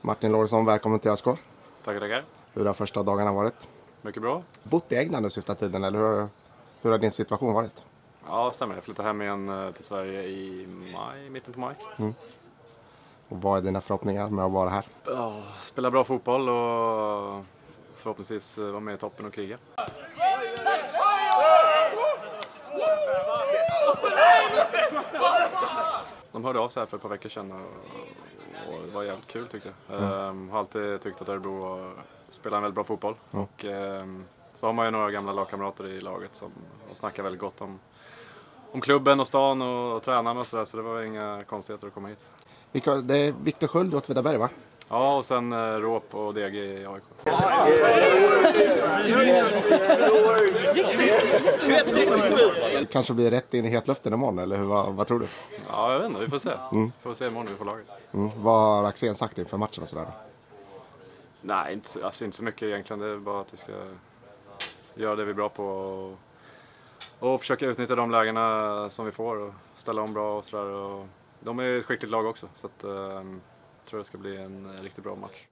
Martin Lorentzon, välkommen till ÖSK. Tackar. Hur har första dagarna varit? Mycket bra. Bott i England den sista tiden, eller hur har din situation varit? Ja, stämmer. Jag flyttade hem igen till Sverige i mitten på maj. Och vad är dina förhoppningar med att vara här? Ja, spela bra fotboll och förhoppningsvis vara med i toppen och kriga. De hörde av sig här för ett par veckor sedan och det var jävligt kul tyckte jag. Har alltid tyckt att Örebro spelar en väldigt bra fotboll. Och så har man ju några gamla lagkamrater i laget som snackar väldigt gott om klubben och stan och tränarna och sådär. Så det var inga konstigheter att komma hit. Det är Viktor Sköld i Åtvidaberg, va? Ja, och sen Råp och DG i AIK. Kanske blir rätt in i hetluften imorgon, eller vad tror du? Ja, jag vet inte. Vi får se. Vi får se imorgon när vi får laget. Vad har Axén sagt inför matchen och sådär? Nej, inte så mycket egentligen. Det är bara att vi ska göra det vi är bra på och försöka utnyttja de lägena som vi får och ställa om bra och sådär. De är ett skickligt lag också, så att, jag tror det ska bli en riktigt bra match.